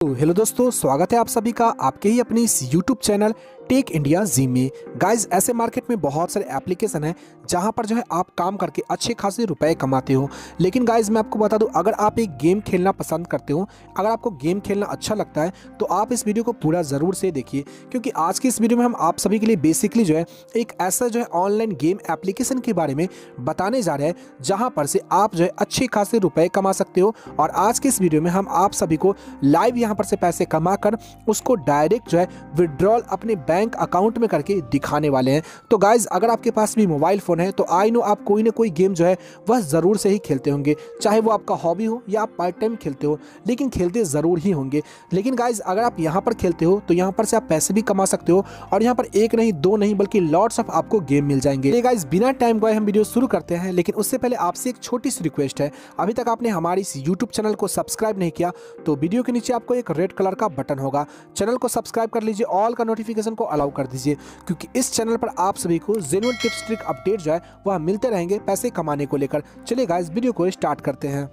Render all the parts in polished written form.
तो हेलो दोस्तों, स्वागत है आप सभी का आपके ही अपने इस YouTube channel tech India ji में। गाइज, ऐसे मार्केट में बहुत सारे एप्लीकेशन हैं जहां पर जो है आप काम करके अच्छे खासे रुपए कमाते हो। लेकिन गाइज मैं आपको बता दूं, अगर आप एक गेम खेलना पसंद करते हो, अगर आपको गेम खेलना अच्छा लगता है तो आप इस वीडियो को पूरा ज़रूर से देखिए, क्योंकि आज की इस वीडियो में हम आप सभी के लिए बेसिकली जो है एक ऐसा जो है ऑनलाइन गेम एप्लीकेशन के बारे में बताने जा रहे हैं जहाँ पर से आप जो है अच्छे खासे रुपए कमा सकते हो। और आज की इस वीडियो में हम आप सभी को लाइव यहाँ पर से पैसे कमा कर उसको डायरेक्ट जो है विड्रॉल अपने बैंक अकाउंट में करके दिखाने वाले हैं। तो गाइज, अगर आपके पास भी मोबाइल फोन है तो आई नो आप कोई ना कोई गेम जो है वह जरूर से ही खेलते होंगे, चाहे वो आपका हॉबी हो या आप पार्ट टाइम खेलते हो, लेकिन खेलते जरूर ही होंगे। लेकिन गाइज, अगर आप यहाँ पर खेलते हो तो यहाँ पर से आप पैसे भी कमा सकते हो और यहाँ पर एक नहीं दो नहीं बल्कि लॉट्स ऑफ आपको गेम मिल जाएंगे। गाइज, बिना टाइम गवाए हम वीडियो शुरू करते हैं, लेकिन उससे पहले आपसे एक छोटी सी रिक्वेस्ट है। अभी तक आपने हमारे इस यूट्यूब चैनल को सब्सक्राइब नहीं किया तो वीडियो के नीचे आपको एक रेड कलर का बटन होगा, चैनल को सब्सक्राइब कर लीजिए, ऑल का नोटिफिकेशन को अलाउ कर दीजिए, क्योंकि इस चैनल पर आप सभी को जेन्युइन टिप्स ट्रिक अपडेट जो है वह मिलते रहेंगे पैसे कमाने को लेकर। चलिए गाइस, वीडियो को स्टार्ट करते हैं।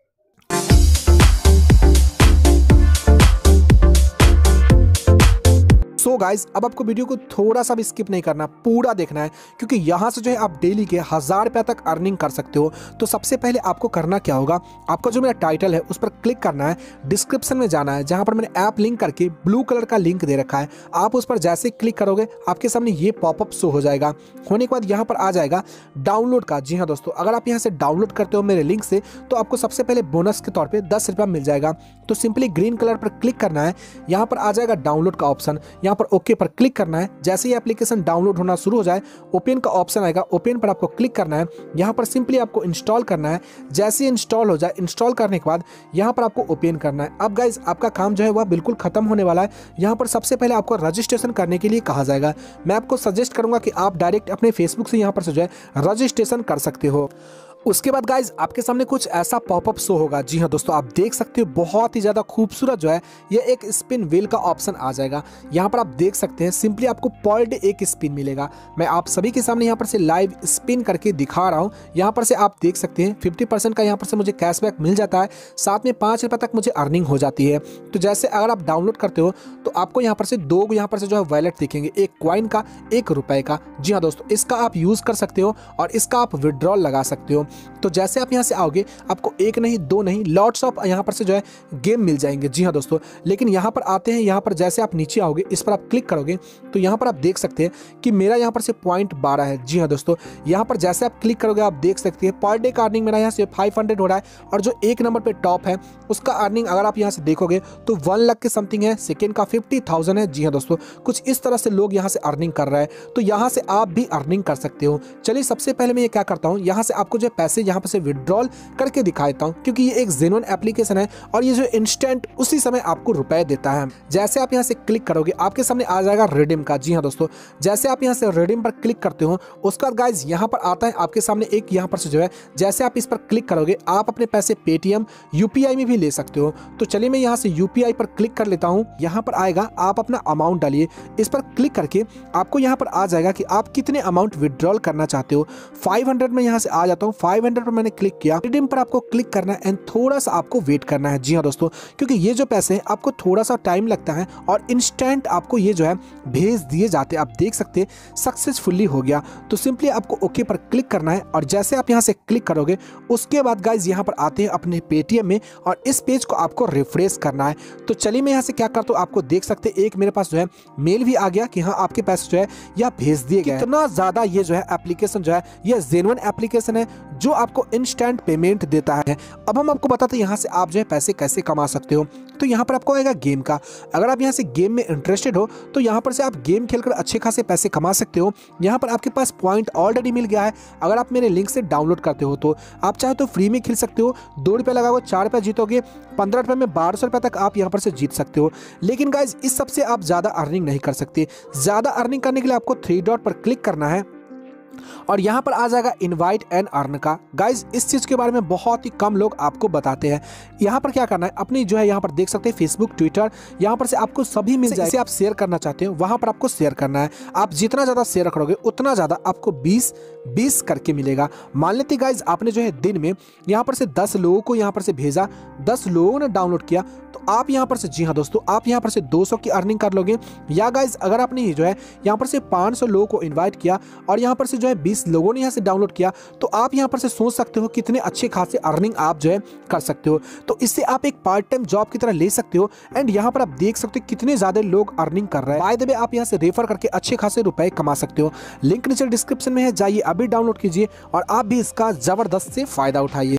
सो गाइज, अब आपको वीडियो को थोड़ा सा भी स्किप नहीं करना, पूरा देखना है, क्योंकि यहाँ से जो है आप डेली के 1000 रुपये तक अर्निंग कर सकते हो। तो सबसे पहले आपको करना क्या होगा, आपका जो मेरा टाइटल है उस पर क्लिक करना है, डिस्क्रिप्शन में जाना है जहाँ पर मैंने ऐप लिंक करके ब्लू कलर का लिंक दे रखा है। आप उस पर जैसे क्लिक करोगे आपके सामने ये पॉपअप शो हो जाएगा। होने के बाद यहाँ पर आ जाएगा डाउनलोड का। जी हाँ दोस्तों, अगर आप यहाँ से डाउनलोड करते हो मेरे लिंक से तो आपको सबसे पहले बोनस के तौर पर 10 रुपया मिल जाएगा। तो सिंपली ग्रीन कलर पर क्लिक करना है, यहाँ पर आ जाएगा डाउनलोड का ऑप्शन, यहाँ पर ओके पर क्लिक करना है। जैसे ही एप्लीकेशन डाउनलोड होना शुरू हो जाए ओपन का ऑप्शन आएगा, ओपन पर आपको क्लिक करना है। यहाँ पर सिंपली आपको इंस्टॉल करना है। जैसे ही इंस्टॉल हो जाए, इंस्टॉल करने के बाद यहाँ पर आपको ओपन करना है। अब गाइज, आपका काम जो है वह बिल्कुल खत्म होने वाला है। यहाँ पर सबसे पहले आपको रजिस्ट्रेशन करने के लिए कहा जाएगा। मैं आपको सजेस्ट करूंगा कि आप डायरेक्ट अपने फेसबुक से यहाँ पर जो है रजिस्ट्रेशन कर सकते हो। उसके बाद गाइज, आपके सामने कुछ ऐसा पॉपअप शो होगा। जी हाँ दोस्तों, आप देख सकते हो बहुत ही ज़्यादा खूबसूरत जो है ये एक स्पिन व्हील का ऑप्शन आ जाएगा। यहाँ पर आप देख सकते हैं सिंपली आपको पर डे एक स्पिन मिलेगा। मैं आप सभी के सामने यहाँ पर से लाइव स्पिन करके दिखा रहा हूँ। यहाँ पर से आप देख सकते हैं 50% का यहाँ पर से मुझे कैशबैक मिल जाता है, साथ में 5 रुपये तक मुझे अर्निंग हो जाती है। तो जैसे अगर आप डाउनलोड करते हो तो आपको यहाँ पर से दो यहाँ पर से जो है वॉलेट दिखेंगे, एक कॉइन का, एक रुपए का। जी हाँ दोस्तों, इसका आप यूज़ कर सकते हो और इसका आप विड्रॉल लगा सकते हो। तो जैसे आप यहाँ से आओगे आपको एक नहीं दो नहीं लॉट्स ऑफ यहाँ पर से जो है गेम मिल जाएंगे। जी हाँ दोस्तों, लेकिन यहाँ पर आते हैं, यहाँ पर जैसे आप नीचे आओगे इस पर आप क्लिक करोगे तो यहाँ पर आप देख सकते हैं कि मेरा यहाँ पर से पॉइंट 12 है। जी हाँ दोस्तों, यहाँ पर जैसे आप क्लिक करोगे आप देख सकते हैं पर डे का अर्निंग मेरा यहाँ से 500 हो रहा है, और जो एक नंबर पे टॉप है उसका अर्निंग अगर आप यहाँ से देखोगे तो 1 लाख के समथिंग है, सेकेंड का 50,000 है। जी हाँ दोस्तों, कुछ इस तरह से लोग यहाँ से अर्निंग कर रहे हैं, तो यहाँ से आप भी अर्निंग कर सकते हो। चलिए सबसे पहले मैं ये क्या करता हूँ, यहाँ से आपको जो पैसे यहाँ पर से विड्रॉल करके दिखा देता हूँ, क्योंकि ये एक जेन्युइन एप्लीकेशन है और ये जो इंस्टेंट उसी समय आपको रुपए देता है। जैसे आप यहाँ से क्लिक करोगे आपके सामने आ जाएगा रिडीम का। जी हाँ दोस्तों, जैसे आप यहाँ से रिडीम पर क्लिक करते हो उसके बाद गाइज यहाँ पर आता है आपके सामने एक यहाँ पर से जो है, जैसे आप इस पर क्लिक करोगे आप अपने पैसे पेटीएम यूपीआई में भी ले सकते हो। तो चलिए मैं यहाँ से यूपीआई पर क्लिक कर लेता हूँ। यहाँ पर आएगा, आप अपना अमाउंट डालिए, इस पर क्लिक करके आपको यहाँ पर आ जाएगा कि आप कितने अमाउंट विड्रॉल करना चाहते हो। 500 में यहाँ से आ जाता हूँ, 500 पर मैंने क्लिक किया, रिडीम पर आपको क्लिक करना है एंड थोड़ा सा आपको वेट करना है। जी हाँ दोस्तों, क्योंकि ये जो पैसे हैं आपको थोड़ा सा टाइम लगता है और इंस्टेंट आपको ये जो है भेज दिए जाते हैं। आप देख सकते हैं सक्सेसफुली हो गया। तो सिंपली आपको ओके पर क्लिक करना है और जैसे आप यहाँ से क्लिक करोगे उसके बाद गाइज यहाँ पर आते हैं अपने पेटीएम में और इस पेज को आपको रिफ्रेश करना है। तो चलिए मैं यहाँ से क्या करता हूँ, आपको देख सकते हैं एक मेरे पास जो है मेल भी आ गया कि हाँ आपके पैसे जो है यह भेज दिए गए। इतना ज्यादा ये जो है एप्लीकेशन जो है यह जेन्युइन एप्लीकेशन है जो आपको इंस्टेंट पेमेंट देता है। अब हम आपको बताते हैं यहाँ से आप जो है पैसे कैसे कमा सकते हो। तो यहाँ पर आपको आएगा गेम का। अगर आप यहाँ से गेम में इंटरेस्टेड हो तो यहाँ पर से आप गेम खेलकर अच्छे खासे पैसे कमा सकते हो। यहाँ पर आपके पास पॉइंट ऑलरेडी मिल गया है। अगर आप मेरे लिंक से डाउनलोड करते हो तो आप चाहे तो फ्री में खेल सकते हो। 2 रुपये लगाओ 4 रुपये जीतोगे, 15 रुपये में 1200 रुपये तक आप यहाँ पर से जीत सकते हो। लेकिन गाइज इस सबसे आप ज़्यादा अर्निंग नहीं कर सकते। ज़्यादा अर्निंग करने के लिए आपको 3 डॉट पर क्लिक करना है। और यहाँ पर आ जाएगा इनवाइट एंड अर्न का। गाइज इस चीज़ के बारे में बहुत ही कम लोग आपको बताते हैं। यहाँ पर क्या करना है, अपनी जो है यहाँ पर देख सकते हैं फेसबुक, ट्विटर, यहाँ पर से आपको सभी मिल जाए। इसे आप शेयर करना चाहते हो वहाँ पर आपको शेयर करना है। आप जितना ज़्यादा शेयर करोगे उतना ज़्यादा आपको 20 करके मिलेगा। मान लेते गाइज आपने जो है दिन में यहाँ पर से 10 लोगों को यहाँ पर से भेजा, 10 लोगों ने डाउनलोड किया, तो आप यहाँ पर से, जी हाँ दोस्तों, आप यहाँ पर से 200 की अर्निंग कर लोगे। या गाइज अगर आपने जो है यहाँ पर से 500 लोगों को इन्वाइट किया और यहाँ पर से जो है 20 लोगों ने यहाँ से डाउनलोड किया, तो आप यहाँ पर से सोच सकते हो कितने अच्छे खासे अर्निंग आप जो है कर सकते हो। तो इससे आप एक पार्ट टाइम जॉब की तरह ले सकते हो। एंड यहाँ पर आप देख सकते हो कितने ज्यादा लोग अर्निंग कर रहे हैं। बाय द वे आप यहाँ से रेफर करके अच्छे खासे रुपए कमा सकते हो। लिंक नीचे डिस्क्रिप्शन में है, जाइए अभी डाउनलोड कीजिए और आप भी इसका जबरदस्त से फायदा उठाइए।